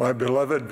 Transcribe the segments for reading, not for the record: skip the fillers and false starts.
My beloved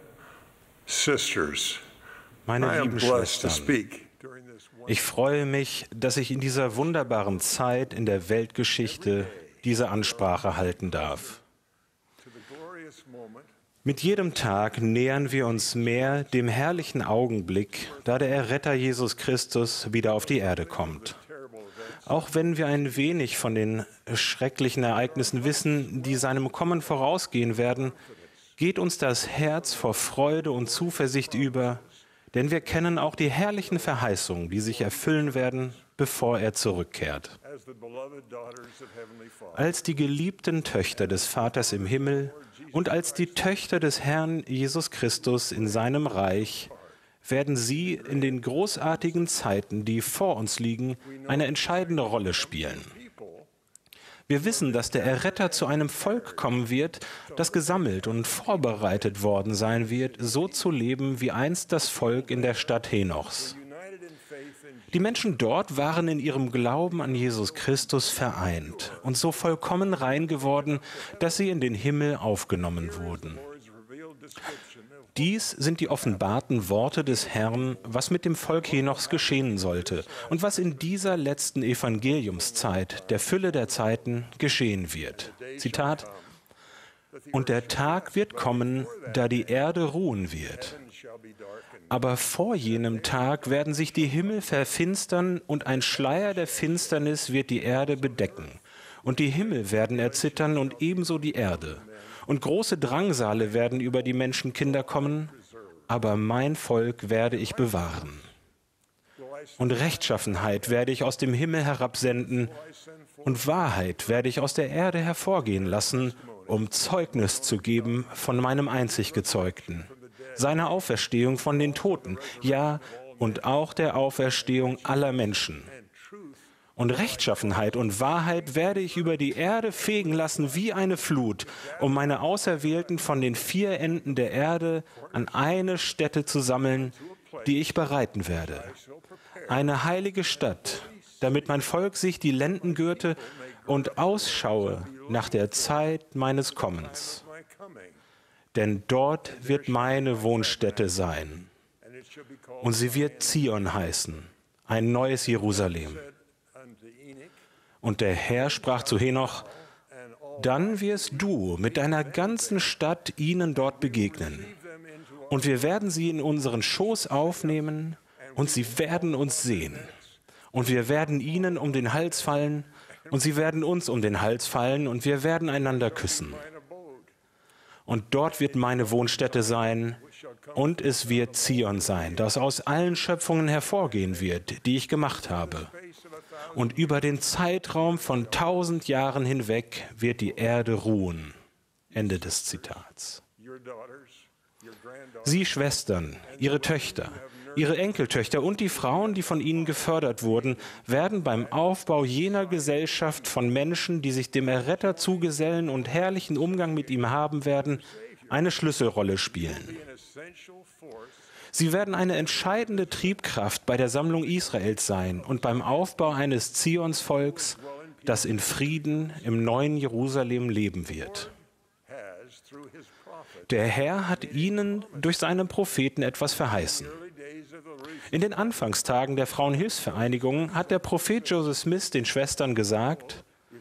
sisters, Meine I am lieben blessed to Schwestern, speak during this ich freue mich, dass ich in dieser wunderbaren Zeit in der Weltgeschichte diese Ansprache halten darf. to the glorious moment Mit jedem Tag nähern wir uns mehr dem herrlichen Augenblick, da der Erretter Jesus Christus wieder auf die Erde kommt. terrible events. Auch wenn wir ein wenig von den schrecklichen Ereignissen wissen, die seinem Kommen vorausgehen werden, geht uns das Herz vor Freude und Zuversicht über, denn wir kennen auch die herrlichen Verheißungen, die sich erfüllen werden, bevor er zurückkehrt. As the beloved daughters of Heavenly Father, Als die geliebten Töchter des Vaters im Himmel und als die Töchter des Herrn Jesus Christus in seinem Reich werden sie in den großartigen Zeiten, die vor uns liegen, eine entscheidende Rolle spielen. people Wir wissen, dass der Erretter zu einem Volk kommen wird, das gesammelt und vorbereitet worden sein wird, so zu leben wie einst das Volk in der Stadt Henochs. united in faith in Die Menschen dort waren in ihrem Glauben an Jesus Christus vereint und so vollkommen rein geworden, dass sie in den Himmel aufgenommen wurden. Lord's revealed description of Dies sind die offenbarten Worte des Herrn, was mit dem Volk Henochs geschehen sollte und was in dieser letzten Evangeliumszeit, der Fülle der Zeiten, geschehen wird. Zitat: Und der Tag wird kommen, da die Erde ruhen wird. heaven shall be darkened. Aber vor jenem Tag werden sich die Himmel verfinstern und ein Schleier der Finsternis wird die Erde bedecken. Und die Himmel werden erzittern und ebenso die Erde. Und große Drangsale werden über die Menschenkinder kommen, aber mein Volk werde ich bewahren. Und Rechtschaffenheit werde ich aus dem Himmel herabsenden und Wahrheit werde ich aus der Erde hervorgehen lassen, um Zeugnis zu geben von meinem einzig Gezeugten, seiner Auferstehung von den Toten, ja, und auch der Auferstehung aller Menschen. Und Rechtschaffenheit und Wahrheit werde ich über die Erde fegen lassen wie eine Flut, um meine Auserwählten von den vier Enden der Erde an eine Stätte zu sammeln, die ich bereiten werde. Eine heilige Stadt, damit mein Volk sich die Lenden gürte und ausschaue nach der Zeit meines Kommens. My coming, Denn dort wird meine Wohnstätte sein. and it shall be called Und sie wird Zion heißen, ein neues Jerusalem. unto Enoch Und der Herr sprach zu Henoch: and all Dann wirst du mit deiner ganzen Stadt ihnen dort begegnen. them into our Und wir werden sie in unseren Schoß aufnehmen, und sie werden uns sehen. Und wir werden ihnen um den Hals fallen, und sie werden uns um den Hals fallen, und wir werden einander küssen. mine abode, Und dort wird meine Wohnstätte sein, und es wird Zion sein, das aus allen Schöpfungen hervorgehen wird, die ich gemacht habe. face of 1,000 Und über den Zeitraum von 1000 Jahren hinweg wird die Erde ruhen. Ende des Zitats. your daughters, your granddaughters, Sie Schwestern, ihre Töchter, ihre Enkeltöchter und die Frauen, die von ihnen gefördert wurden, werden beim Aufbau jener Gesellschaft von Menschen, die sich dem Erretter zugesellen und herrlichen Umgang mit ihm haben werden, eine Schlüsselrolle spielen. be an essential force Sie werden eine entscheidende Triebkraft bei der Sammlung Israels sein und beim Aufbau eines Zionsvolks, das in Frieden im neuen Jerusalem leben wird. has through his prophet Der Herr hat ihnen durch seinen Propheten etwas verheißen. early days of the Reformed In den Anfangstagen der Frauenhilfsvereinigung hat der Prophet Joseph Smith den Schwestern gesagt,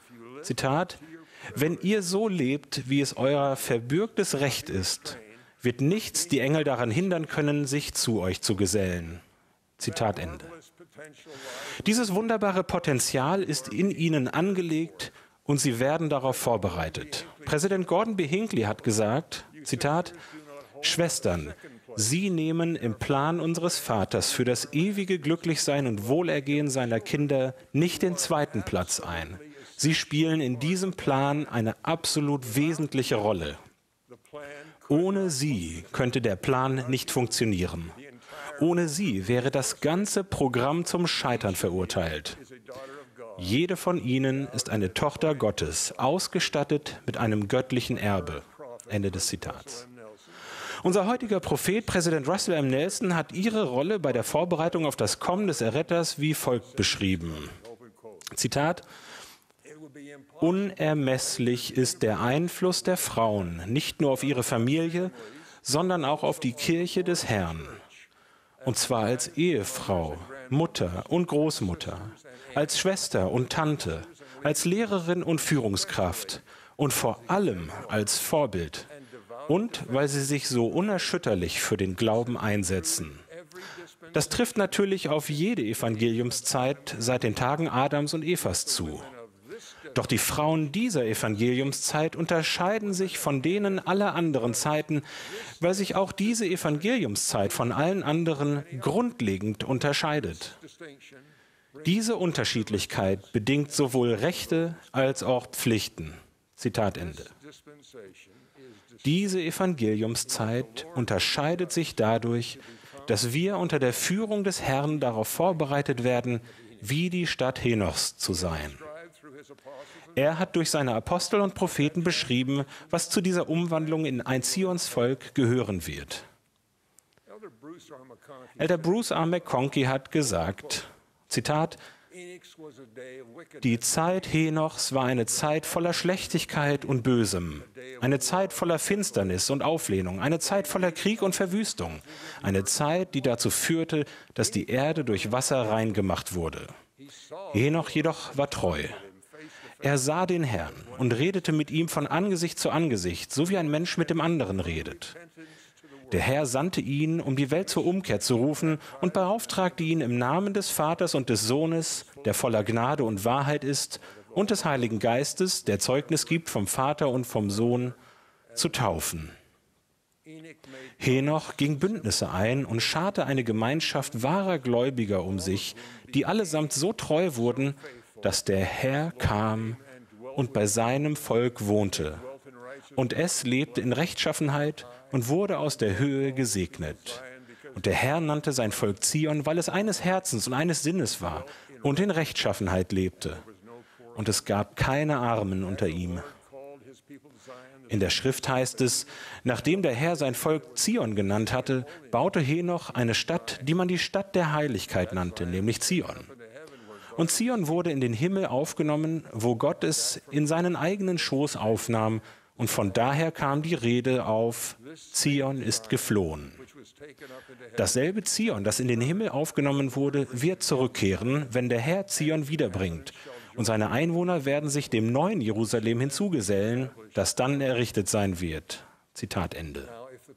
Zitat: Wenn ihr so lebt, wie es euer verbürgtes Recht ist, wird nichts die Engel daran hindern können, sich zu euch zu gesellen. Zitat Ende. potential life Dieses wunderbare Potenzial ist in ihnen angelegt und sie werden darauf vorbereitet. Präsident Gordon B. Hinckley hat gesagt, Zitat: Schwestern, Sie nehmen im Plan unseres Vaters für das ewige Glücklichsein und Wohlergehen seiner Kinder nicht den zweiten Platz ein. Sie spielen in diesem Plan eine absolut wesentliche Rolle. the plan Ohne sie könnte der Plan nicht funktionieren. Ohne sie wäre das ganze Programm zum Scheitern verurteilt. is a daughter of God. Jede von ihnen ist eine Tochter Gottes, ausgestattet mit einem göttlichen Erbe. Ende des Zitats. Unser heutiger Prophet, Präsident Russell M. Nelson, hat ihre Rolle bei der Vorbereitung auf das Kommen des Erretters wie folgt beschrieben. Zitat: Unermesslich ist der Einfluss der Frauen nicht nur auf ihre Familie, sondern auch auf die Kirche des Herrn. Und zwar als Ehefrau, Mutter und Großmutter, als Schwester und Tante, als Lehrerin und Führungskraft und vor allem als Vorbild. Und weil sie sich so unerschütterlich für den Glauben einsetzen. Das trifft natürlich auf jede Evangeliumszeit seit den Tagen Adams und Evas zu. Doch die Frauen dieser Evangeliumszeit unterscheiden sich von denen aller anderen Zeiten, weil sich auch diese Evangeliumszeit von allen anderen grundlegend unterscheidet. Diese Unterschiedlichkeit bedingt sowohl Rechte als auch Pflichten. Zitat Ende. Diese Evangeliumszeit unterscheidet sich dadurch, dass wir unter der Führung des Herrn darauf vorbereitet werden, wie die Stadt Henochs zu sein. Er hat durch seine Apostel und Propheten beschrieben, was zu dieser Umwandlung in ein Zionsvolk gehören wird. Elder Bruce R. McConkie hat gesagt, Zitat, die Zeit Henochs war eine Zeit voller Schlechtigkeit und Bösem, eine Zeit voller Finsternis und Auflehnung, eine Zeit voller Krieg und Verwüstung, eine Zeit, die dazu führte, dass die Erde durch Wasser rein gemacht wurde. Henoch jedoch war treu. Er sah den Herrn und redete mit ihm von Angesicht zu Angesicht, so wie ein Mensch mit dem anderen redet. Der Herr sandte ihn, um die Welt zur Umkehr zu rufen, und beauftragte ihn im Namen des Vaters und des Sohnes, der voller Gnade und Wahrheit ist, und des Heiligen Geistes, der Zeugnis gibt vom Vater und vom Sohn, zu taufen. Henoch ging Bündnisse ein und scharte eine Gemeinschaft wahrer Gläubiger um sich, die allesamt so treu wurden, dass der Herr kam und bei seinem Volk wohnte. Und es lebte in Rechtschaffenheit und wurde aus der Höhe gesegnet. Und der Herr nannte sein Volk Zion, weil es eines Herzens und eines Sinnes war und in Rechtschaffenheit lebte. Und es gab keine Armen unter ihm. In der Schrift heißt es, nachdem der Herr sein Volk Zion genannt hatte, baute Henoch eine Stadt, die man die Stadt der Heiligkeit nannte, nämlich Zion. Und Zion wurde in den Himmel aufgenommen, wo Gott es in seinen eigenen Schoß aufnahm, und von daher kam die Rede auf, Zion ist geflohen. Dasselbe Zion, das in den Himmel aufgenommen wurde, wird zurückkehren, wenn der Herr Zion wiederbringt. Und seine Einwohner werden sich dem neuen Jerusalem hinzugesellen, das dann errichtet sein wird. Zitat Ende.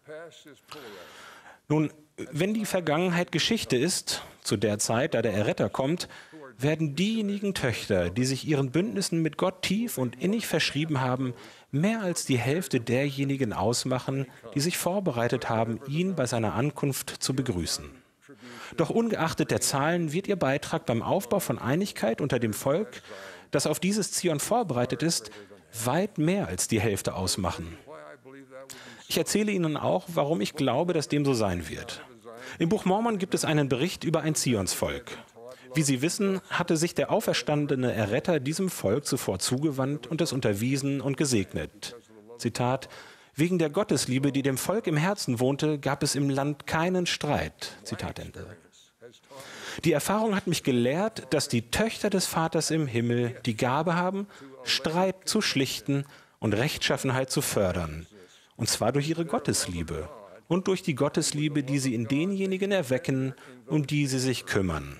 Nun, wenn die Vergangenheit Geschichte ist, zu der Zeit, da der Erretter kommt, werden diejenigen Töchter, die sich ihren Bündnissen mit Gott tief und innig verschrieben haben, mehr als die Hälfte derjenigen ausmachen, die sich vorbereitet haben, ihn bei seiner Ankunft zu begrüßen. Doch ungeachtet der Zahlen wird ihr Beitrag beim Aufbau von Einigkeit unter dem Volk, das auf dieses Zion vorbereitet ist, weit mehr als die Hälfte ausmachen. Ich erzähle Ihnen auch, warum ich glaube, dass dem so sein wird. Im Buch Mormon gibt es einen Bericht über ein Zionsvolk. Wie Sie wissen, hatte sich der auferstandene Erretter diesem Volk zuvor zugewandt und es unterwiesen und gesegnet. Zitat, wegen der Gottesliebe, die dem Volk im Herzen wohnte, gab es im Land keinen Streit. Zitat Ende. Die Erfahrung hat mich gelehrt, dass die Töchter des Vaters im Himmel die Gabe haben, Streit zu schlichten und Rechtschaffenheit zu fördern. Und zwar durch ihre Gottesliebe und durch die Gottesliebe, die sie in denjenigen erwecken, um die sie sich kümmern.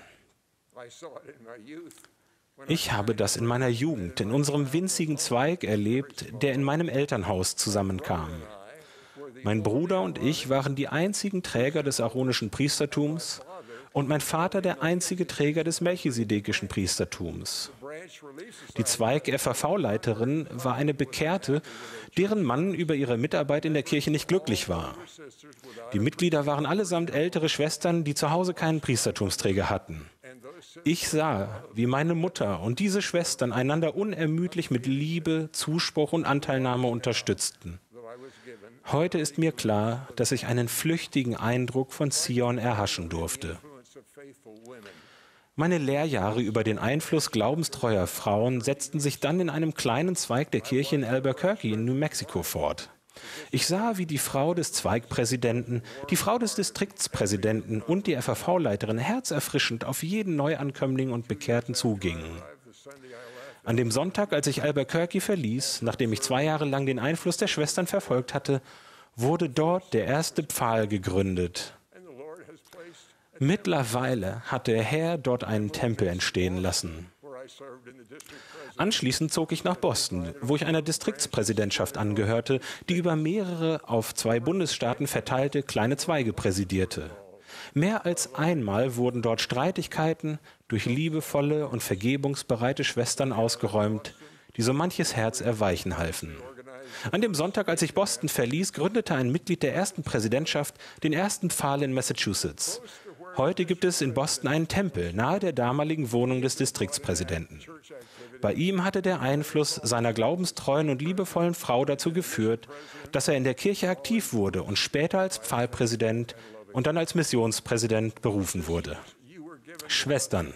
Ich habe das in meiner Jugend in unserem winzigen Zweig erlebt, der in meinem Elternhaus zusammenkam. Mein Bruder und ich waren die einzigen Träger des aaronischen Priestertums und mein Vater der einzige Träger des melchisedekischen Priestertums. Die Zweig-FAV-Leiterin war eine Bekehrte, deren Mann über ihre Mitarbeit in der Kirche nicht glücklich war. Die Mitglieder waren allesamt ältere Schwestern, die zu Hause keinen Priestertumsträger hatten. Ich sah, wie meine Mutter und diese Schwestern einander unermüdlich mit Liebe, Zuspruch und Anteilnahme unterstützten. Heute ist mir klar, dass ich einen flüchtigen Eindruck von Zion erhaschen durfte. Meine Lehrjahre über den Einfluss glaubenstreuer Frauen setzten sich dann in einem kleinen Zweig der Kirche in Albuquerque in New Mexico fort. Ich sah, wie die Frau des Zweigpräsidenten, die Frau des Distriktspräsidenten und die FAV-Leiterin herzerfrischend auf jeden Neuankömmling und Bekehrten zugingen. An dem Sonntag, als ich Albuquerque verließ, nachdem ich 2 Jahre lang den Einfluss der Schwestern verfolgt hatte, wurde dort der erste Pfahl gegründet. And the Lord has placed Mittlerweile hat der Herr dort einen Tempel entstehen lassen. where I served in the district president. Anschließend zog ich nach Boston, wo ich einer Distriktspräsidentschaft angehörte, die über mehrere auf 2 Bundesstaaten verteilte kleine Zweige präsidierte. Mehr als einmal wurden dort Streitigkeiten durch liebevolle und vergebungsbereite Schwestern ausgeräumt, die so manches Herz erweichen halfen. An dem Sonntag, als ich Boston verließ, gründete ein Mitglied der ersten Präsidentschaft den ersten Pfahl in Massachusetts. Heute gibt es in Boston einen Tempel nahe der damaligen Wohnung des Distriktspräsidenten. Bei ihm hatte der Einfluss seiner glaubenstreuen und liebevollen Frau dazu geführt, dass er in der Kirche aktiv wurde und später als Pfahlpräsident und dann als Missionspräsident berufen wurde. Schwestern,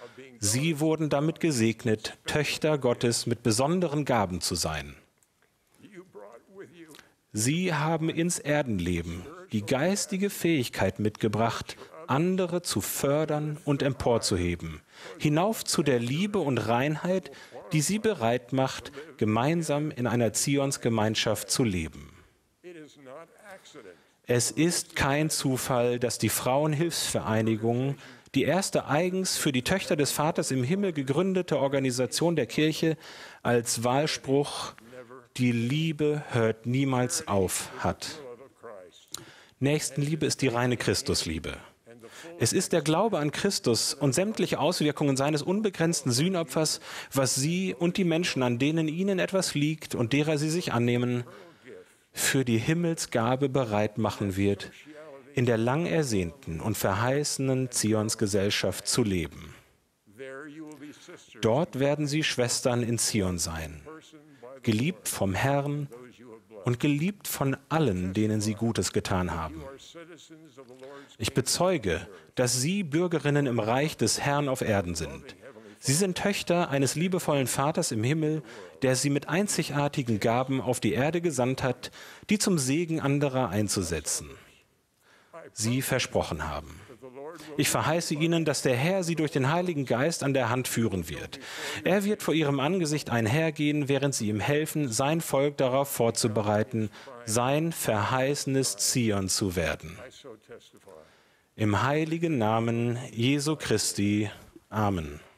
Sie wurden damit gesegnet, Töchter Gottes mit besonderen Gaben zu sein. You brought with you Sie haben ins Erdenleben die geistige Fähigkeit mitgebracht, andere zu fördern und emporzuheben, hinauf zu der Liebe und Reinheit, die sie bereit macht, gemeinsam in einer Zionsgemeinschaft zu leben. It is not accident Es ist kein Zufall, dass die Frauenhilfsvereinigung, die erste eigens für die Töchter des Vaters im Himmel gegründete Organisation der Kirche, als Wahlspruch „Die Liebe hört niemals auf“ hat. love of Christ Nächstenliebe ist die reine Christusliebe. Es ist der Glaube an Christus und sämtliche Auswirkungen seines unbegrenzten Sühnopfers, was Sie und die Menschen, an denen Ihnen etwas liegt und derer Sie sich annehmen, für die Himmelsgabe bereit machen wird, in der lang ersehnten und verheißenen Zionsgesellschaft zu leben. there you will be sisters Dort werden Sie Schwestern in Zion sein, person by the geliebt vom Herrn those you have blessed. und geliebt von allen, denen Sie Gutes getan haben. You are citizens of the Lord's Ich bezeuge, dass Sie Bürgerinnen im Reich des Herrn auf Erden sind. Sie sind Töchter eines liebevollen Vaters im Himmel, der Sie mit einzigartigen Gaben auf die Erde gesandt hat, die zum Segen anderer einzusetzen Sie versprochen haben. Ich verheiße Ihnen, dass der Herr Sie durch den Heiligen Geist an der Hand führen wird. Er wird vor Ihrem Angesicht einhergehen, während Sie ihm helfen, sein Volk darauf vorzubereiten, sein verheißenes Zion zu werden. I so testify. Im heiligen Namen Jesu Christi. Amen.